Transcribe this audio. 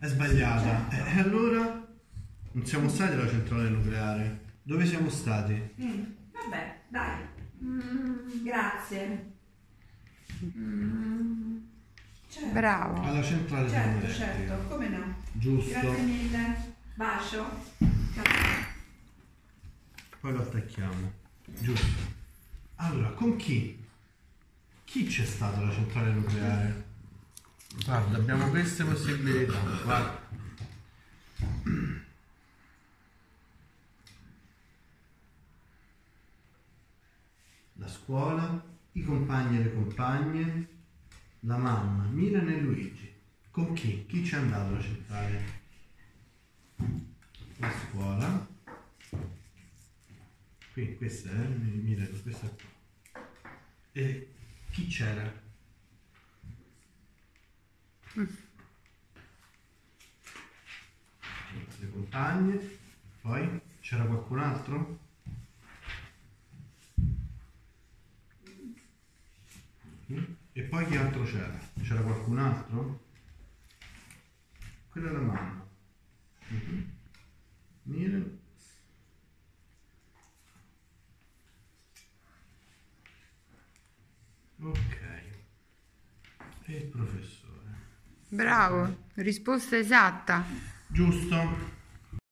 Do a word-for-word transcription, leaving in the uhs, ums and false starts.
È sbagliata. E eh, allora? Non siamo stati alla centrale nucleare. Dove siamo stati? Mm, vabbè, dai. Mm, grazie. Mm, certo. Bravo. Alla centrale Certo, termoelettrica. certo, come no. Giusto. Grazie mille. Bacio. Poi lo attacchiamo. Giusto. Allora, con chi? Chi c'è stato alla centrale nucleare? Guarda, abbiamo queste possibilità. Guarda. La scuola, i compagni e le compagne, la mamma, Milan e Luigi. Con chi? Chi c'è andato alla centrale? La scuola. Qui, questa è, Milan, questa qua. E chi c'era? Mm. Le compagne. Poi c'era qualcun altro? E poi chi altro c'era? C'era qualcun altro? Quella è la mamma. Uh-huh. Milan. Ok. E il professore. Bravo, risposta esatta. Giusto.